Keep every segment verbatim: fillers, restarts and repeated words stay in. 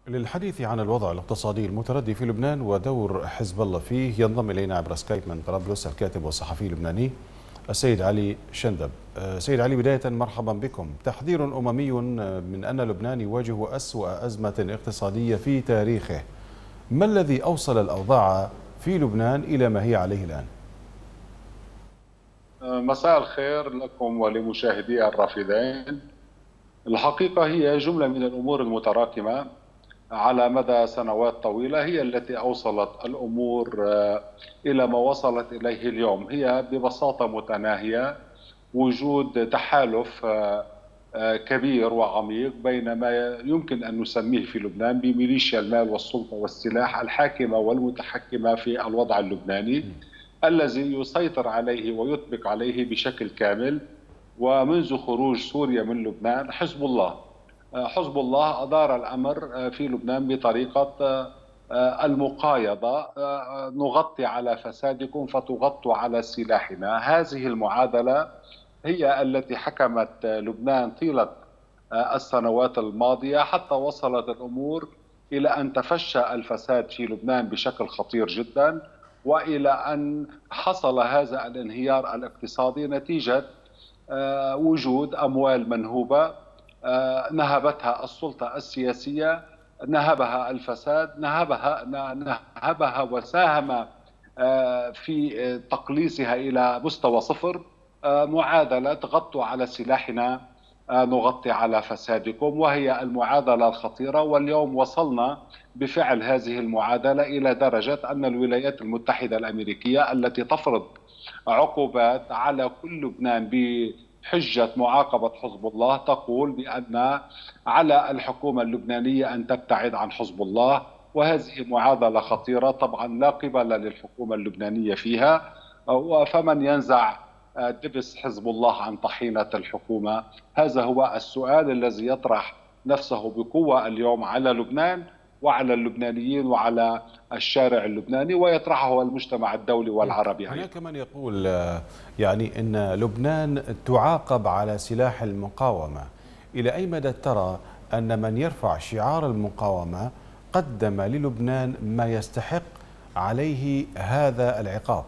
للحديث عن الوضع الاقتصادي المتردي في لبنان ودور حزب الله فيه ينضم إلينا عبر سكايب من طرابلس الكاتب والصحفي اللبناني السيد علي شندب. سيد علي، بداية مرحبا بكم. تحذير أممي من أن لبنان يواجه أسوأ أزمة اقتصادية في تاريخه، ما الذي أوصل الأوضاع في لبنان إلى ما هي عليه الآن؟ مساء الخير لكم ولمشاهدي الرافدين. الحقيقة هي جملة من الأمور المتراكمة على مدى سنوات طويلة هي التي أوصلت الأمور إلى ما وصلت إليه اليوم. هي ببساطة متناهية وجود تحالف كبير وعميق بين ما يمكن أن نسميه في لبنان بميليشيا المال والسلطة والسلاح الحاكمة والمتحكمة في الوضع اللبناني، الذي يسيطر عليه ويطبق عليه بشكل كامل. ومنذ خروج سوريا من لبنان حزب الله حزب الله أدار الأمر في لبنان بطريقة المقايضة، نغطي على فسادكم فتغطوا على سلاحنا. هذه المعادلة هي التي حكمت لبنان طيلة السنوات الماضية حتى وصلت الأمور إلى أن تفشى الفساد في لبنان بشكل خطير جدا، وإلى أن حصل هذا الانهيار الاقتصادي نتيجة وجود أموال منهوبة نهبتها السلطة السياسية، نهبها الفساد، نهبها نهبها وساهم في تقليصها إلى مستوى صفر. معادلة غطوا على سلاحنا نغطي على فسادكم، وهي المعادلة الخطيرة. واليوم وصلنا بفعل هذه المعادلة إلى درجة أن الولايات المتحدة الأمريكية التي تفرض عقوبات على كل لبنان بحجة معاقبة حزب الله تقول بأن على الحكومة اللبنانية أن تبتعد عن حزب الله، وهذه معادلة خطيرة طبعا لا قبل للحكومة اللبنانية فيها. فمن ينزع دبس حزب الله عن طحينة الحكومة؟ هذا هو السؤال الذي يطرح نفسه بقوة اليوم على لبنان وعلى اللبنانيين وعلى الشارع اللبناني، ويطرحه المجتمع الدولي والعربي. هناك من يقول يعني أن لبنان تعاقب على سلاح المقاومة. إلى أي مدى ترى أن من يرفع شعار المقاومة قدم للبنان ما يستحق عليه هذا العقاب؟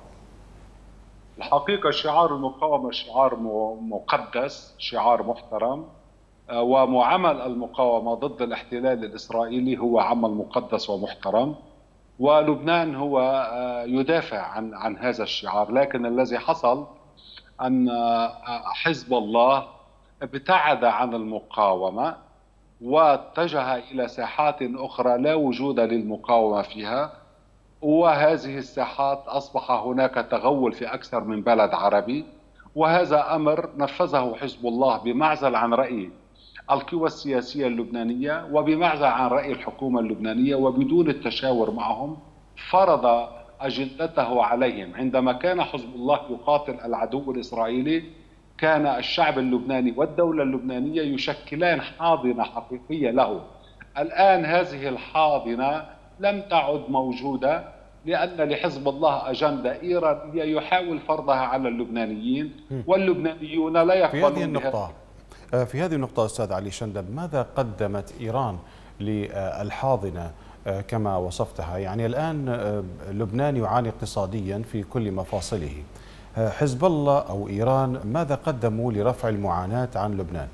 الحقيقة شعار المقاومة شعار مقدس، شعار محترم، ومعامل المقاومة ضد الاحتلال الإسرائيلي هو عمل مقدس ومحترم، ولبنان هو يدافع عن عن هذا الشعار. لكن الذي حصل أن حزب الله ابتعد عن المقاومة واتجه إلى ساحات أخرى لا وجود للمقاومة فيها، وهذه الساحات أصبح هناك تغول في أكثر من بلد عربي. وهذا أمر نفذه حزب الله بمعزل عن رأي القوى السياسية اللبنانية وبمعزل عن رأي الحكومة اللبنانية، وبدون التشاور معهم فرض أجندته عليهم. عندما كان حزب الله يقاتل العدو الإسرائيلي كان الشعب اللبناني والدولة اللبنانية يشكلان حاضنة حقيقية له. الآن هذه الحاضنة لم تعد موجودة، لأن لحزب الله أجندة إيرانية يحاول فرضها على اللبنانيين، واللبنانيون لا يقبلون. في هذه النقطة في هذه النقطة أستاذ علي شندب، ماذا قدمت إيران للحاضنة كما وصفتها؟ يعني الآن لبنان يعاني اقتصاديا في كل مفاصله، حزب الله أو إيران ماذا قدموا لرفع المعاناة عن لبنان؟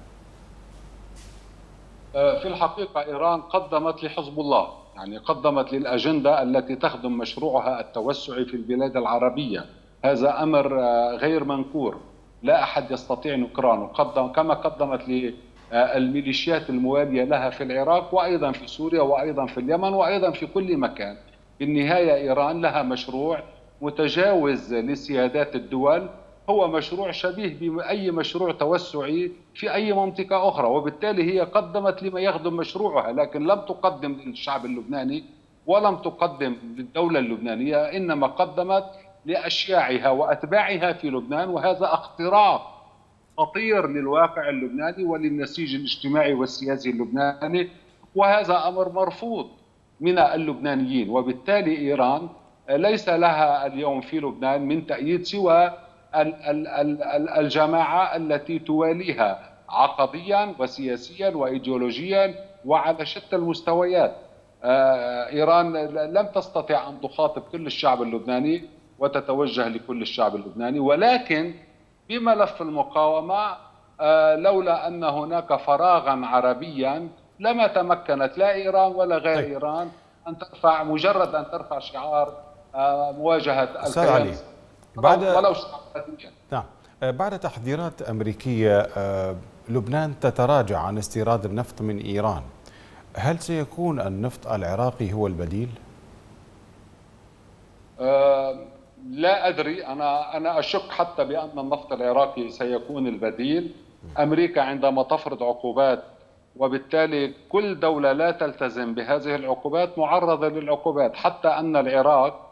في الحقيقة إيران قدمت لحزب الله، يعني قدمت للأجندة التي تخدم مشروعها التوسعي في البلاد العربية. هذا أمر غير منكور، لا أحد يستطيع نكرانه. قدم كما قدمت للميليشيات الموالية لها في العراق وأيضا في سوريا وأيضا في اليمن وأيضا في كل مكان. في النهاية إيران لها مشروع متجاوز لسيادات الدول، هو مشروع شبيه بأي مشروع توسعي في أي منطقة أخرى، وبالتالي هي قدمت لما يخدم مشروعها، لكن لم تقدم للشعب اللبناني ولم تقدم للدولة اللبنانية، إنما قدمت لأشياعها وأتباعها في لبنان. وهذا اختراق خطير للواقع اللبناني وللنسيج الاجتماعي والسياسي اللبناني، وهذا أمر مرفوض من اللبنانيين. وبالتالي إيران ليس لها اليوم في لبنان من تأييد سوى الجماعة التي تواليها عقديا وسياسيا وإيديولوجيا وعلى شتى المستويات. إيران لم تستطع أن تخاطب كل الشعب اللبناني وتتوجه لكل الشعب اللبناني، ولكن بملف المقاومة لولا أن هناك فراغا عربيا لما تمكنت لا إيران ولا غير طيب. إيران أن ترفع، مجرد أن ترفع شعار مواجهة الكيان بعد ولو نعم بعد تحذيرات أمريكية لبنان تتراجع عن استيراد النفط من إيران، هل سيكون النفط العراقي هو البديل؟ أه لا أدري، أنا أنا أشك حتى بأن النفط العراقي سيكون البديل. أمريكا عندما تفرض عقوبات وبالتالي كل دولة لا تلتزم بهذه العقوبات معرضة للعقوبات، حتى أن العراق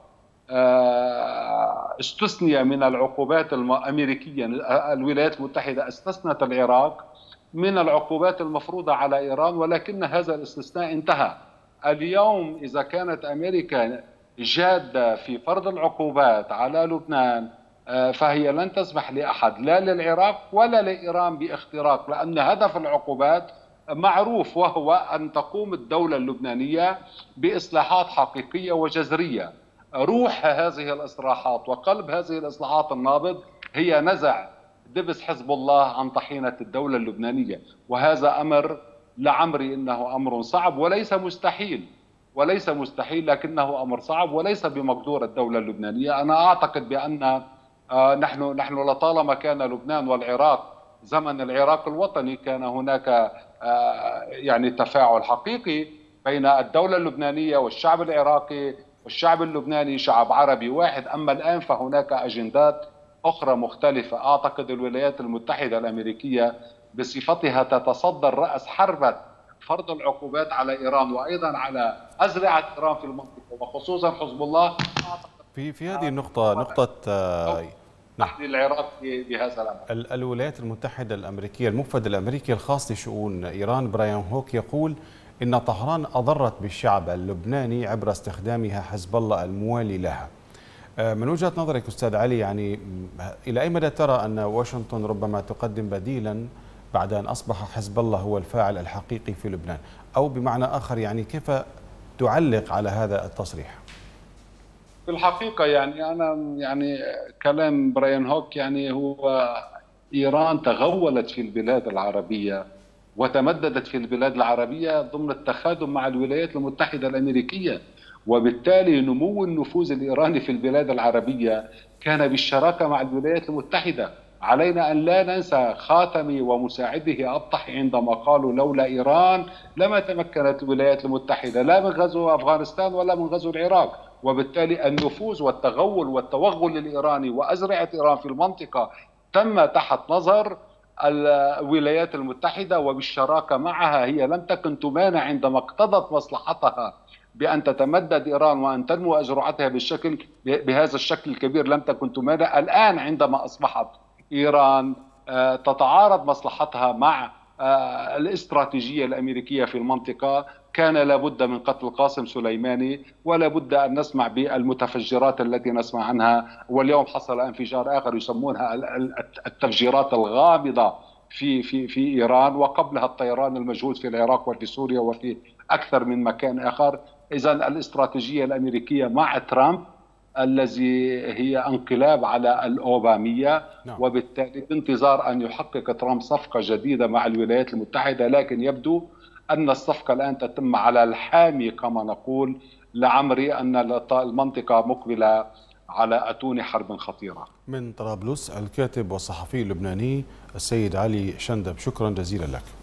استثني من العقوبات الأمريكية. الولايات المتحدة استثنت العراق من العقوبات المفروضة على إيران، ولكن هذا الاستثناء انتهى. اليوم إذا كانت أمريكا جادة في فرض العقوبات على لبنان فهي لن تسمح لأحد لا للعراق ولا لإيران باختراق، لأن هدف العقوبات معروف، وهو أن تقوم الدولة اللبنانية بإصلاحات حقيقية وجذرية. روح هذه الإصلاحات وقلب هذه الإصلاحات النابض هي نزع دبس حزب الله عن طحينة الدولة اللبنانية، وهذا أمر لعمري إنه أمر صعب وليس مستحيل، وليس مستحيل لكنه أمر صعب وليس بمقدور الدولة اللبنانية. أنا أعتقد بأن نحن نحن لطالما كان لبنان والعراق زمن العراق الوطني كان هناك يعني تفاعل حقيقي بين الدولة اللبنانية والشعب العراقي، والشعب اللبناني شعب عربي واحد. أما الآن فهناك أجندات أخرى مختلفة. أعتقد الولايات المتحدة الأمريكية بصفتها تتصدر رأس حربة فرض العقوبات على إيران وأيضا على أزرعة إيران في المنطقة وخصوصا حزب الله. في في هذه النقطة نقطة نعم العراق بهذا الأمر. الولايات المتحدة الأمريكية، المفد الأمريكي الخاص لشؤون إيران براين هوك يقول إن طهران أضرت بالشعب اللبناني عبر استخدامها حزب الله الموالي لها. من وجهة نظرك أستاذ علي، يعني إلى أي مدى ترى أن واشنطن ربما تقدم بديلا بعد أن أصبح حزب الله هو الفاعل الحقيقي في لبنان؟ أو بمعنى آخر يعني كيف تعلق على هذا التصريح؟ في الحقيقة يعني أنا يعني كلام براين هوك يعني هو إيران تغولت في البلاد العربية وتمددت في البلاد العربية ضمن التخادم مع الولايات المتحدة الأمريكية، وبالتالي نمو النفوذ الإيراني في البلاد العربية كان بالشراكة مع الولايات المتحدة. علينا أن لا ننسى خاتمي ومساعده أبطح عندما قالوا لولا إيران لما تمكنت الولايات المتحدة لا من غزو أفغانستان ولا من غزو العراق. وبالتالي النفوذ والتغول والتوغل الإيراني وأزرعة إيران في المنطقة تم تحت نظر الولايات المتحدة وبالشراكة معها. هي لم تكن تمانع عندما اقتضت مصلحتها بأن تتمدد إيران وأن تنمو أزرعتها بالشكل بهذا الشكل الكبير، لم تكن تمانع. الآن عندما أصبحت إيران تتعارض مصلحتها مع الاستراتيجية الأمريكية في المنطقة، كان لابد من قتل قاسم سليماني ولا بد أن نسمع بالمتفجرات التي نسمع عنها. واليوم حصل انفجار آخر يسمونها التفجيرات الغامضة في في في إيران، وقبلها الطيران المجهود في العراق وفي سوريا وفي أكثر من مكان آخر. إذن الاستراتيجية الأمريكية مع ترامب الذي هي انقلاب على الأوبامية، نعم. وبالتالي بانتظار أن يحقق ترامب صفقة جديدة مع الولايات المتحدة، لكن يبدو أن الصفقة الآن تتم على الحامي كما نقول، لعمري أن المنطقة مقبلة على أتون حرب خطيرة. من طرابلس الكاتب والصحفي اللبناني السيد علي شندب، شكرا جزيلا لك.